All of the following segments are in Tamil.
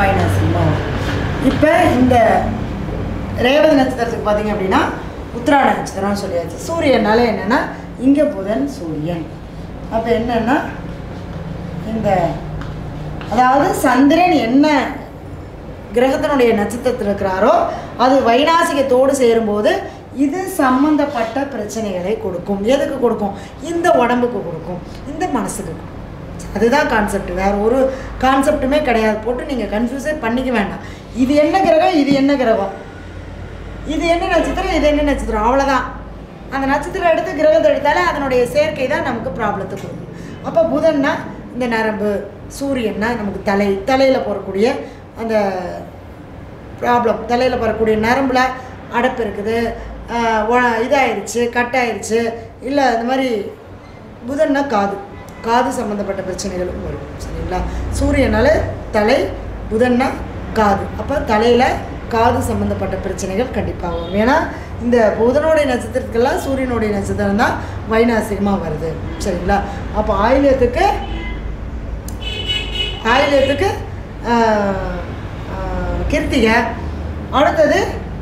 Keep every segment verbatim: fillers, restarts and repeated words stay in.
வைனாசிகமாக வரும். இப்போ இந்த ரேவதி நட்சத்திரத்துக்கு பார்த்தீங்க அப்படின்னா உத்திராட நட்சத்திரம்னு சொல்லியாச்சு. சூரியனால என்னென்னா இங்கே புதன் சூரியன். அப்போ என்னென்னா இந்த அதாவது சந்திரன் என்ன கிரகத்தினுடைய நட்சத்திரத்தில் இருக்கிறாரோ அது வைநாசிகத்தோடு சேரும்போது இது சம்பந்தப்பட்ட பிரச்சனைகளை கொடுக்கும். எதுக்கு கொடுக்கும்? இந்த உடம்புக்கு கொடுக்கும், இந்த மனசுக்கு கொடுக்கும். அதுதான் கான்செப்ட், வேறு ஒரு கான்செப்டுமே கிடையாது. போட்டு நீங்கள் கன்ஃபியூஸே பண்ணிக்க வேண்டாம். இது என்ன கிரகம், இது என்ன கிரகம், இது என்ன நட்சத்திரம், இது என்ன நட்சத்திரம், அவ்வளோதான். அந்த நட்சத்திரம் எடுத்து கிரகத்தை எடுத்தாலே அதனுடைய சேர்க்கை தான் நமக்கு ப்ராப்ளத்தை கொடுக்கும். அப்போ புதன்னா இந்த நரம்பு, சூரியன்னா நமக்கு தலை, தலையில் போகக்கூடிய அந்த ப்ராப்ளம், தலையில் வரக்கூடிய நரம்பில் அடைப்பு இருக்குது, இதாகிடுச்சு, கட் ஆயிடுச்சு, இல்லை இந்த மாதிரி. புதன்னா காது, காது சம்மந்தப்பட்ட பிரச்சனைகளும் வரும். சரிங்களா? சூரியனால் தலை, புதன்னா காது. அப்போ தலையில் காது சம்மந்தப்பட்ட பிரச்சனைகள் கண்டிப்பாக வரும். ஏன்னா இந்த புதனுடைய நட்சத்திரத்துக்கெல்லாம் சூரியனுடைய நட்சத்திரம் தான் வைநாசிகமாக வருது. சரிங்களா? அப்போ ஆயில்யத்துக்கு ஆயில்யத்துக்கு கிருத்திகை, அடுத்தது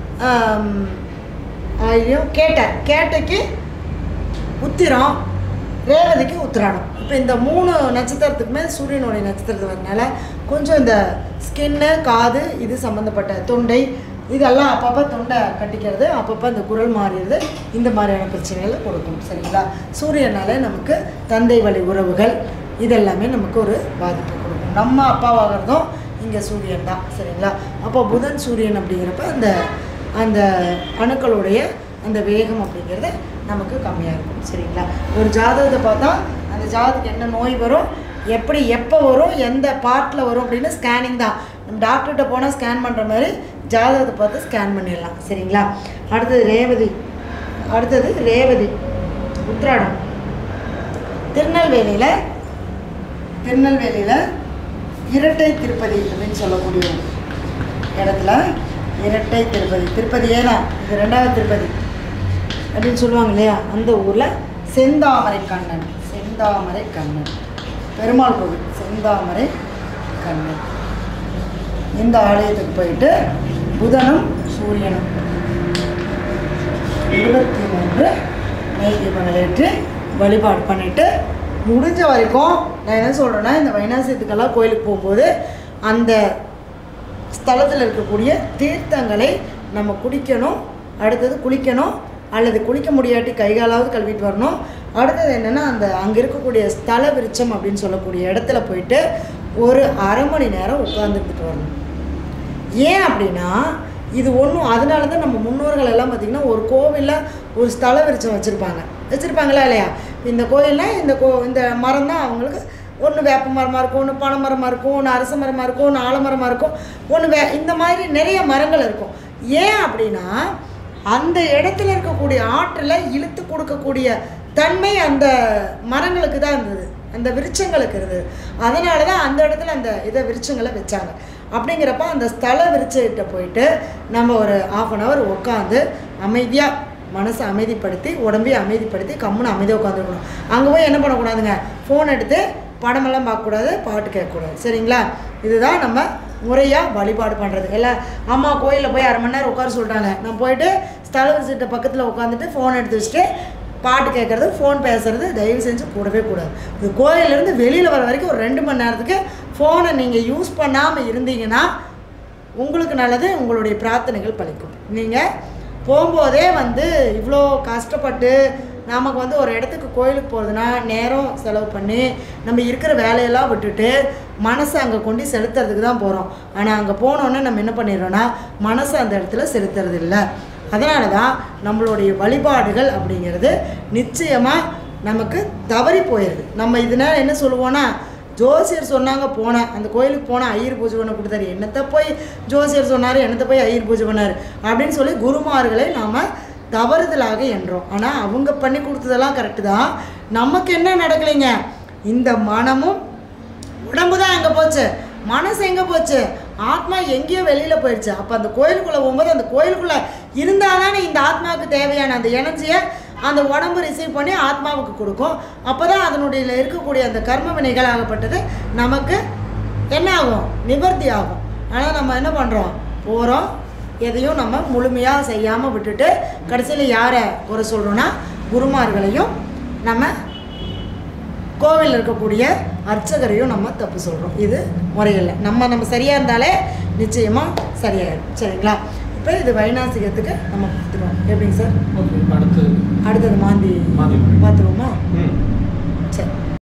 ஆயில்யம், கேட்டை, கேட்டைக்கு உத்திரம், ரேவதிக்கு உத்திராடம். இப்போ இந்த மூணு நட்சத்திரத்துக்குமே சூரியனுடைய நட்சத்திரத்து வரனால கொஞ்சம் இந்த ஸ்கின்னு, காது, இது சம்மந்தப்பட்ட தொண்டை, இதெல்லாம் அப்பப்போ தொண்டை கட்டிக்கிறது, அப்பப்போ இந்த குரல் மாறிடுது, இந்த மாதிரியான பிரச்சனைகளை கொடுக்கும். சரிங்களா? சூரியனால் நமக்கு தந்தை வழி உறவுகள் இதெல்லாமே நமக்கு ஒரு பாதிப்பு கொடுக்கும். நம்ம அப்பாவாகிறதும் இங்கே சூரியன் தான். சரிங்களா? அப்போ புதன் சூரியன் அப்படிங்கிறப்ப அந்த அந்த அணுக்களுடைய அந்த வேகம் அப்படிங்கிறது நமக்கு கம்மியாக இருக்கும். சரிங்களா? ஒரு ஜாதகத்தை பார்த்தா அந்த ஜாதகத்துக்கு என்ன நோய் வரும், எப்படி எப்போ வரும், எந்த பார்ட்டில் வரும் அப்படின்னு ஸ்கேனிங் தான். நம்ம டாக்டர்கிட்ட போனால் ஸ்கேன் பண்ணுற மாதிரி ஜாதகத்தை பார்த்து ஸ்கேன் பண்ணிடலாம். சரிங்களா? அடுத்தது ரேவதி, அடுத்தது ரேவதி உத்திராடம். திருநெல்வேலியில் திருநெல்வேலியில் இரட்டை திருப்பதி அப்படின்னு சொல்லக்கூடிய இடத்துல இரட்டை திருப்பதி, திருப்பதியே தான் இது ரெண்டாவது திருப்பதி அப்படின்னு சொல்லுவாங்க இல்லையா, அந்த ஊரில் செந்தாமரை கண்ணன், செந்தாமரை கண்ணன் பெருமாள் கோவில், செந்தாமரை கண்ணன், இந்த ஆலயத்துக்கு போயிட்டு புதனும் சூரியனும் இருபத்தி மூன்று நெய் தீபங்கள் ஏற்றி வழிபாடு பண்ணிவிட்டு முடிஞ்ச வரைக்கும் நான் என்ன சொல்கிறேன்னா, இந்த வைநாசிகத்துக்கெல்லாம் கோயிலுக்கு போகும்போது அந்த ஸ்தலத்தில் இருக்கக்கூடிய தீர்த்தங்களை நம்ம குடிக்கணும், அடுத்தது குளிக்கணும், அல்லது குளிக்க முடியாட்டி கைகாலாவது கழுவிட்டு வரணும். அடுத்தது என்னென்னா அந்த அங்கே இருக்கக்கூடிய ஸ்தல விருட்சம் அப்படின்னு சொல்லக்கூடிய இடத்துல போயிட்டு ஒரு அரை மணி நேரம் உட்காந்துட்டு வரணும். ஏன் அப்படின்னா இது ஒன்றும், அதனால தான் நம்ம முன்னோர்கள் எல்லாம் பார்த்திங்கன்னா ஒரு கோவிலில் ஒரு ஸ்தல விருட்சம் வச்சுருப்பாங்க வச்சுருப்பாங்களா இல்லையா? இந்த கோயிலில் இந்த கோ இந்த மரம் தான் அவங்களுக்கு ஒன்று வேப்ப மரமாக இருக்கும், ஒன்று பனை மரமாக இருக்கும், ஒன்று அரச மரமாக இருக்கும், ஒன்று ஆலமரமாக இருக்கும், ஒன்று வே இந்த மாதிரி நிறைய மரங்கள் இருக்கும். ஏன் அப்படின்னா அந்த இடத்துல இருக்கக்கூடிய ஆற்றலை இழுத்து கொடுக்கக்கூடிய தன்மை அந்த மரங்களுக்கு தான் இருந்தது, அந்த விருட்சங்களுக்கு இருந்தது. அதனால தான் அந்த இடத்துல அந்த இதை விருட்சங்களை வச்சாங்க. அப்படிங்கிறப்ப அந்த ஸ்தல விருட்சகிட்ட போயிட்டு நம்ம ஒரு ஆஃப் அன் ஹவர் உட்காந்து அமைதியாக மனசை அமைதிப்படுத்தி உடம்பையும் அமைதிப்படுத்தி கம்முன்னு அமைதியாக உட்காந்துருக்கணும். அங்கே போய் என்ன பண்ணக்கூடாதுங்க, ஃபோன் எடுத்து படமெல்லாம் பார்க்கக்கூடாது, பாட்டு கேட்கக்கூடாது. சரிங்களா? இதுதான் நம்ம முறையாக வழிபாடு பண்ணுறது. எல்லாம் அம்மா கோயிலில் போய் அரை மணி நேரம் உட்கார சொல்கிறாங்க, நான் போயிட்டு ஸ்தல விருட்சத்தை பக்கத்தில் உட்காந்துட்டு ஃபோன் எடுத்து வச்சுட்டு பாட்டு கேட்குறது, ஃபோன் பேசுகிறது தயவு செஞ்சு கூடவே கூடாது. இது கோயிலேருந்து வெளியில் வர வரைக்கும் ஒரு ரெண்டு மணி நேரத்துக்கு ஃபோனை நீங்கள் யூஸ் பண்ணாமல் இருந்தீங்கன்னா உங்களுக்கு நல்லது, உங்களுடைய பிரார்த்தனைகள் பலிக்கும். நீங்கள் போகும்போதே வந்து இவ்வளோ கஷ்டப்பட்டு நமக்கு வந்து ஒரு இடத்துக்கு கோயிலுக்கு போகிறதுனா நேரம் செலவு பண்ணி நம்ம இருக்கிற வேலையெல்லாம் விட்டுட்டு மனசை அங்கே கொண்டு செலுத்துறதுக்கு தான் போகிறோம். ஆனால் அங்கே போனோன்னே நம்ம என்ன பண்ணிடுறோன்னா மனசை அந்த இடத்துல செலுத்துறது இல்லை. அதனால தான் நம்மளுடைய வழிபாடுகள் அப்படிங்கிறது நிச்சயமாக நமக்கு தவறி போயிடுது. நம்ம இதனால் என்ன சொல்லுவோன்னா, ஜோசியர் சொன்னாங்க போனேன் அந்த கோயிலுக்கு போனால் ஐயர் பூஜை பண்ண கொடுத்தாரு, என்னத்தை போய் ஜோசியர் சொன்னார், என்னத்தை போய் ஐயர் பூஜை பண்ணார் அப்படின்னு சொல்லி குருமார்களை நாம் தவறுதலாக என்றோம். ஆனால் அவங்க பண்ணி கொடுத்ததெல்லாம் கரெக்டு தான். நமக்கு என்ன நடக்கலைங்க, இந்த மனமும் உடம்பு தான் எங்கே போச்சு, மனசு எங்கே போச்சு, ஆத்மா எங்கேயோ வெளியில் போயிடுச்சு. அப்போ அந்த கோயிலுக்குள்ளே போகும்போது அந்த கோயிலுக்குள்ளே இருந்தால் தானே இந்த ஆத்மாவுக்கு தேவையான அந்த எனர்ஜியை அந்த உடம்பு ரிசீவ் பண்ணி ஆத்மாவுக்கு கொடுக்கும். அப்போ தான் அதனுடைய இருக்கக்கூடிய அந்த கர்ம வினைகள் ஆகப்பட்டது நமக்கு என்ன ஆகும், நிவர்த்தி ஆகும். ஆனால் நம்ம என்ன பண்ணுறோம், போகிறோம், எதையும் நம்ம முழுமையாக செய்யாமல் விட்டுட்டு கடைசியில் யாரை குறை சொல்கிறோன்னா குருமார்களையும் நம்ம கோவிலில் இருக்கக்கூடிய அர்ச்சகரையும் நம்ம தப்பு சொல்கிறோம். இது முறையில் நம்ம நம்ம சரியாக இருந்தாலே நிச்சயமாக சரியாயிடும். சரிங்களா? இப்போ இது வைநாசிகத்துக்கு நம்ம பார்த்துருவோம். எப்படிங்க சார்? ஓகே. அடுத்து அடுத்தது மாந்தி மாந்தி பார்த்துருவோமா? ம்